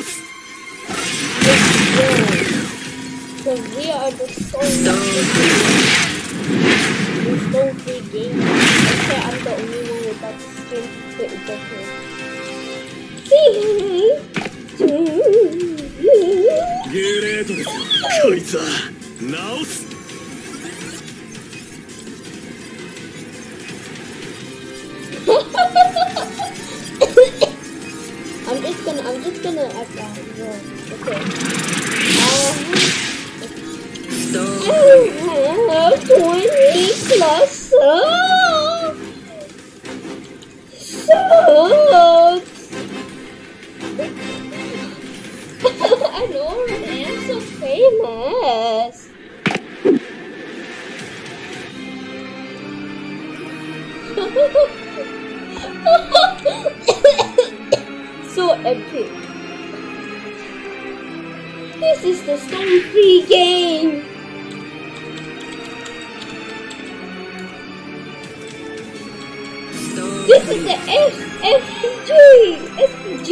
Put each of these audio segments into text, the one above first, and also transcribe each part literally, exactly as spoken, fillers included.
Because we are the stone the stone free game. Okay, I'm the only one without the skin, but it's okay. See? Great. こいつは直す。 I'm just gonna, I'm just gonna act out. Okay. Um, I have twenty plus subs. Subs. I know, right? I'm so famous. So epic. This is the stone free game. This is the F F G F G.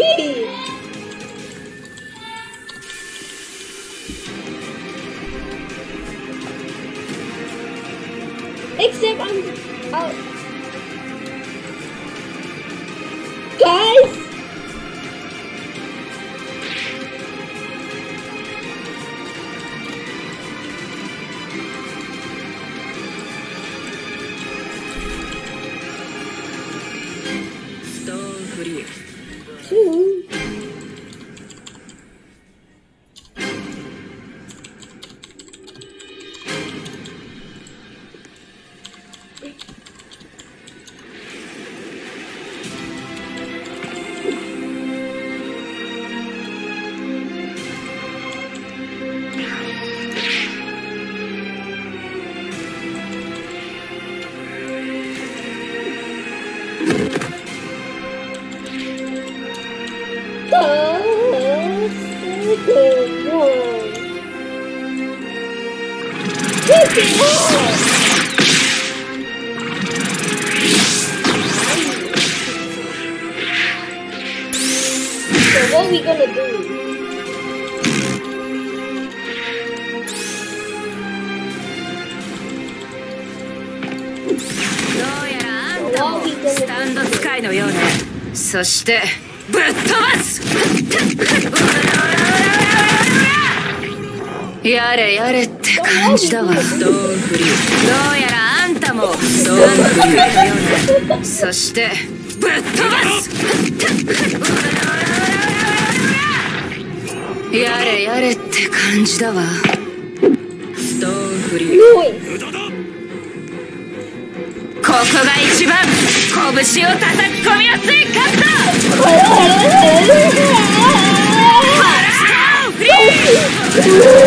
Except I'm out. Guys. Two. So what are we gonna do? So そしてぶっ飛ばす。やれやれって感じだわ。どうフリー。どうやらあんたもどうフリーのような。そしてぶっ飛ばす。やれやれって感じだわ。どうフリー。ここが一番拳を叩き込みやすいカット。ファラストフリー。